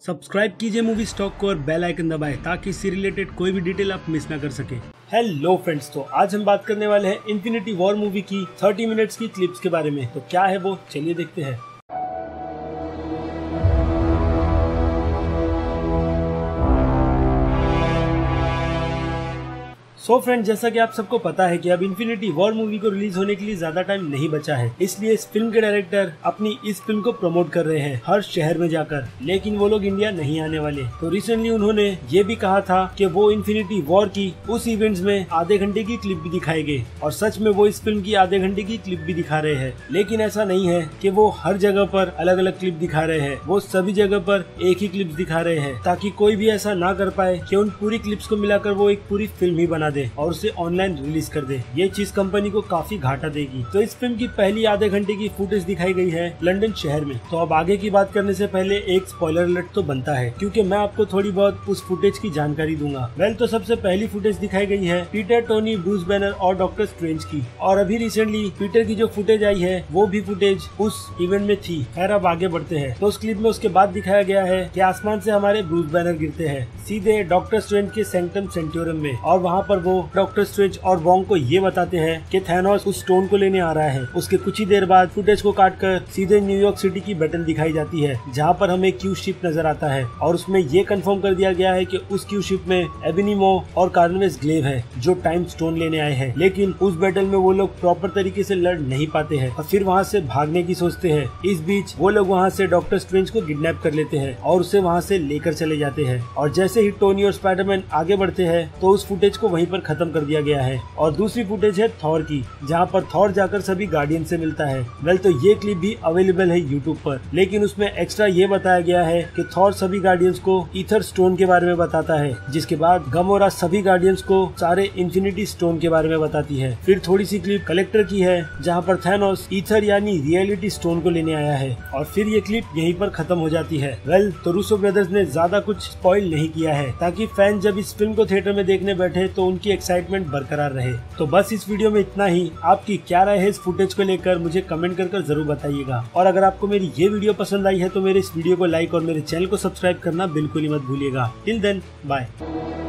Subscribe कीजिए movie stock को और बेल आइकन दबाएं ताकि इससे रिलेटेड कोई भी डिटेल आप मिस ना कर सके। हेलो फ्रेंड्स, तो आज हम बात करने वाले हैं इन्फिनिटी वॉर मूवी की 30 मिनट्स की क्लिप्स के बारे में। तो क्या है वो, चलिए देखते हैं। सो फ्रेंड, जैसा कि आप सबको पता है कि अब इन्फिनिटी वॉर मूवी को रिलीज होने के लिए ज्यादा टाइम नहीं बचा है, इसलिए इस फिल्म के डायरेक्टर अपनी इस फिल्म को प्रमोट कर रहे हैं हर शहर में जाकर। लेकिन वो लोग इंडिया नहीं आने वाले। तो रिसेंटली उन्होंने ये भी कहा था कि वो इन्फिनिटी वॉर की उस इवेंट्स में आधे घंटे की क्लिप भी दिखाएंगे, और सच में वो इस फिल्म की आधे घंटे की क्लिप भी दिखा रहे हैं। लेकिन ऐसा नहीं है कि वो हर जगह पर अलग अलग क्लिप दिखा रहे हैं, वो सभी जगह पर एक ही क्लिप दिखा रहे हैं, ताकि कोई भी ऐसा ना कर पाए कि उन पूरी क्लिप्स को मिलाकर वो एक पूरी फिल्म ही बना दे और उसे ऑनलाइन रिलीज कर दे। ये चीज कंपनी को काफी घाटा देगी। तो इस फिल्म की पहली आधे घंटे की फुटेज दिखाई गई है लंदन शहर में। तो अब आगे की बात करने से पहले एक स्पॉइलर अलर्ट तो बनता है, क्योंकि मैं आपको थोड़ी बहुत उस फुटेज की जानकारी दूंगा। वेल, तो सबसे पहली फुटेज दिखाई गई है पीटर, टोनी, ब्रूस बैनर और डॉक्टर स्ट्रेंज की। और अभी रिसेंटली पीटर की जो फुटेज आई है वो भी फुटेज उस इवेंट में थी। खैर, अब आगे बढ़ते हैं। तो उस क्लिप में उसके बाद दिखाया गया है कि आसमान से हमारे ब्रूस बैनर गिरते हैं सीधे डॉक्टर स्ट्रेंज के सैंक्टम सेंटोरियम में, और वहाँ पर वो डॉक्टर स्ट्रेंज और वोंग को ये बताते हैं कि थैनोस उस स्टोन को लेने आ रहा है। उसके कुछ ही देर बाद फुटेज को काटकर सीधे न्यूयॉर्क सिटी की बैटल दिखाई जाती है, जहाँ पर हमें क्यू शिप नजर आता है। और उसमें ये कंफर्म कर दिया गया है कि उस क्यू शिप में एबिनिमो और कार्नवेस ग्लेव है, जो टाइम स्टोन लेने आए हैं। लेकिन उस बैटल में वो लोग प्रॉपर तरीके से लड़ नहीं पाते हैं और फिर वहाँ से भागने की सोचते हैं। इस बीच वो लोग वहाँ से डॉक्टर स्ट्रेंज को किडनैप कर लेते हैं और उसे वहाँ से लेकर चले जाते हैं। और जैसे ही टोनी और स्पाइडरमैन आगे बढ़ते हैं तो उस फुटेज को वहीं पर खत्म कर दिया गया है। और दूसरी फुटेज है थॉर की, जहाँ पर थॉर जाकर सभी गार्डियन से मिलता है। वेल, तो ये क्लिप भी अवेलेबल है यूट्यूब पर, लेकिन उसमें एक्स्ट्रा ये बताया गया है कि थॉर सभी गार्डियंस को ईथर स्टोन के बारे में बताता है, जिसके बाद गमोरा सभी गार्डियंस को सारे इन्फिनिटी स्टोन के बारे में बताती है। फिर थोड़ी सी क्लिप कलेक्टर की है, जहाँ पर थैनोस ईथर यानी रियलिटी स्टोन को लेने आया है, और फिर ये क्लिप यहीं पर खत्म हो जाती है। वेल, तो रूसो ब्रदर्स ने ज्यादा कुछ स्पॉइल नहीं किया है, ताकि फैन जब इस फिल्म को थिएटर में देखने बैठे तो उनकी एक्साइटमेंट बरकरार रहे। तो बस इस वीडियो में इतना ही। आपकी क्या राय है इस फुटेज को लेकर, मुझे कमेंट कर जरूर बताइएगा। और अगर आपको मेरी ये वीडियो पसंद आई है तो मेरे इस वीडियो को लाइक और मेरे चैनल को सब्सक्राइब करना बिल्कुल ही मत भूलिएगा। Till then, bye.